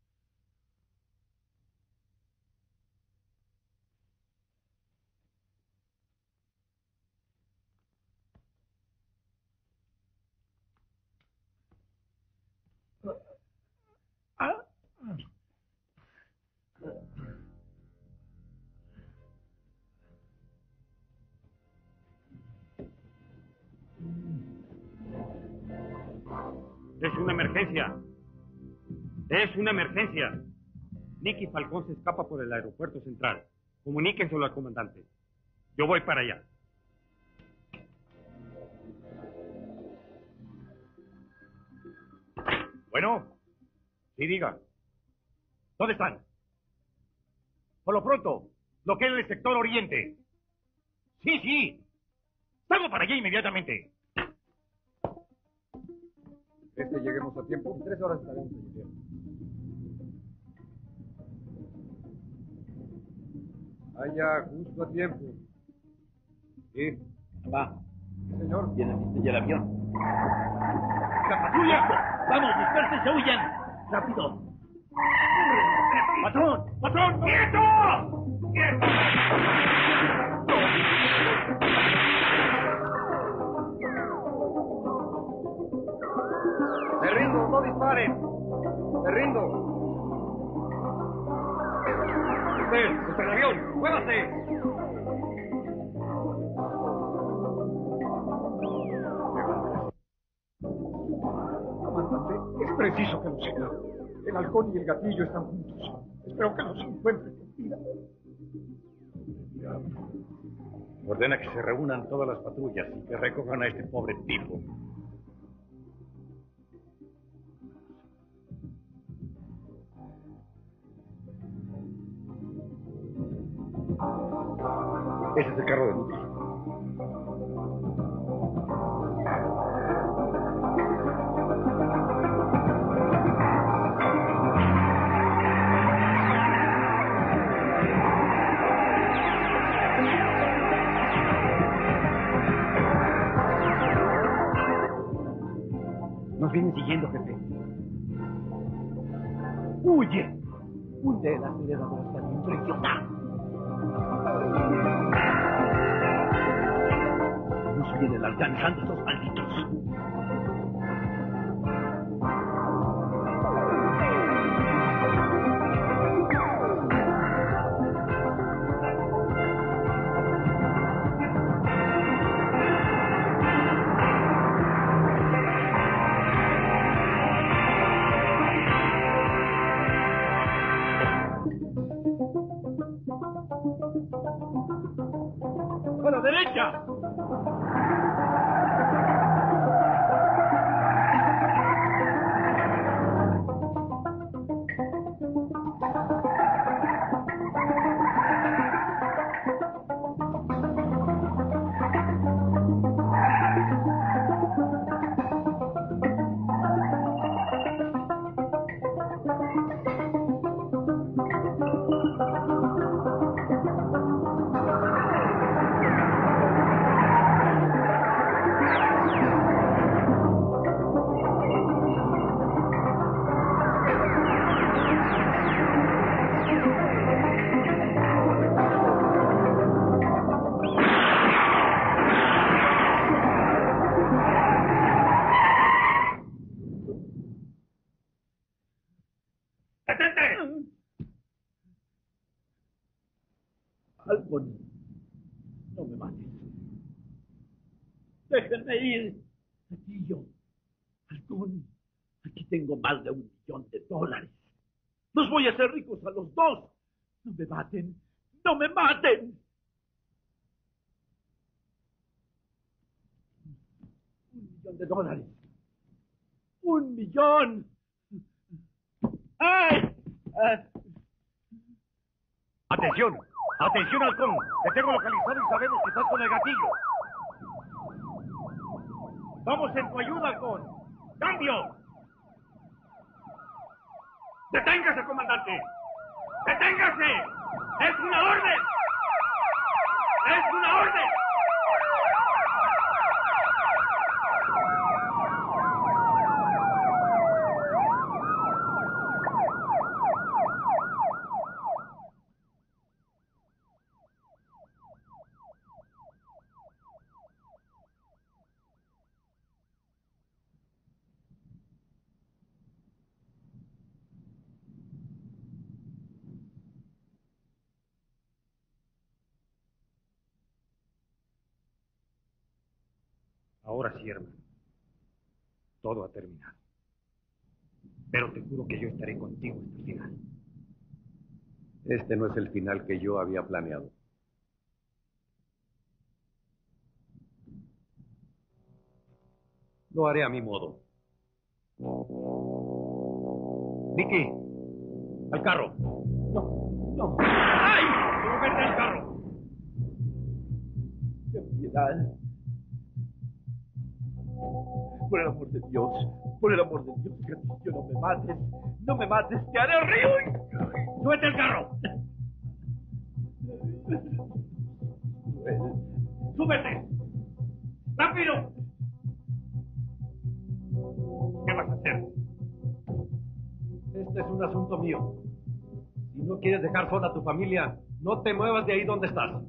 Es una emergencia. Es una emergencia. Nicky Falcón se escapa por el aeropuerto central. Comuníquenselo al comandante. Yo voy para allá. Bueno, sí, diga. ¿Dónde están? Por lo pronto, lo que es el sector oriente. Sí, sí. Salgo para allá inmediatamente. ¿Crees que lleguemos a tiempo? En 3 horas estaremos allí. Vaya, justo a tiempo. ¿Sí? Va. Sí, señor. ¿Quién asiste ya el avión? ¡La patrulla! ¡Vamos, dispersen, se huyan! ¡Rápido! ¡Patrón! ¡Patrón! ¡Quieto! ¡Quieto! ¡Me rindo! ¡No disparen! ¡Me rindo! ¡Usted! ¡Usted el avión! ¡Muévase! Comandante, es preciso que lo sepa. El halcón y el gatillo están juntos. Espero que los encuentren con vida. Ordena que se reúnan todas las patrullas y que recojan a este pobre tipo. Ese es el carro de Nicky. Nos vienen siguiendo, jefe. ¡Huye! ¡Huye de la aceleradora, está bien presiona! Nos vienen alcanzando estos malditos. ¡A la derecha! Halcón, no me mates. Déjenme ir. Gatillo, Halcón, aquí tengo más de $1 millón. Los voy a hacer ricos a los dos. No me maten, no me maten. $1 millón. $1 millón. ¡Ay! ¡Atención! ¡Atención, halcón! Te tengo localizado y sabemos que estás con el gatillo. ¡Vamos en tu ayuda, halcón! ¡Cambio! ¡Deténgase, comandante! ¡Deténgase! ¡Es una orden! ¡Es una orden! Ahora sí, hermano. Todo ha terminado. Pero te juro que yo estaré contigo hasta el final. Este no es el final que yo había planeado. Lo haré a mi modo. Vicky, al carro. No. ¡Ay! ¡Súbete al carro! Ten piedad. Por el amor de Dios, por el amor de Dios, Gatillo, no me mates. No me mates, te haré el río. ¡Súbete al carro! ¡Súbete! ¡Rápido! ¿Qué vas a hacer? Este es un asunto mío. Si no quieres dejar sola a tu familia, no te muevas de ahí donde estás.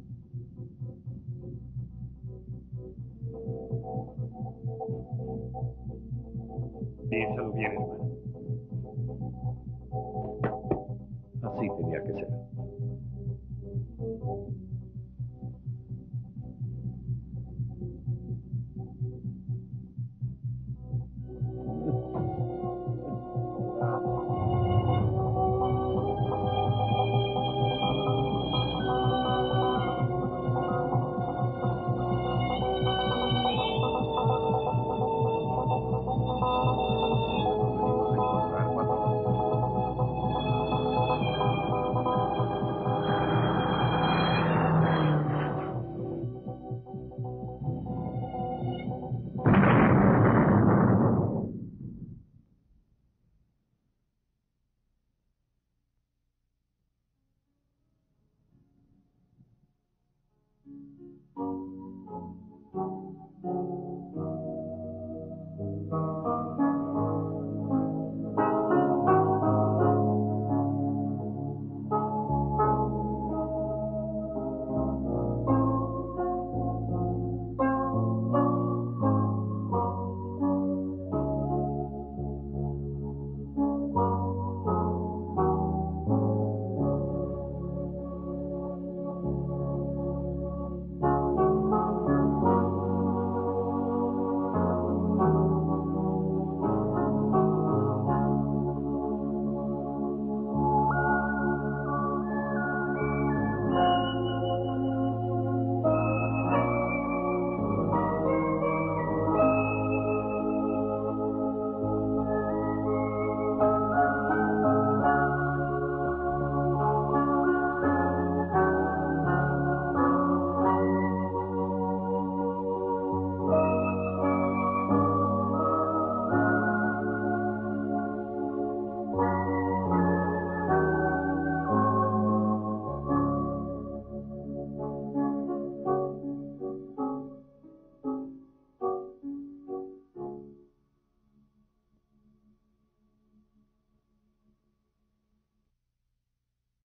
Piénsalo bien, hermano. Así tenía que ser.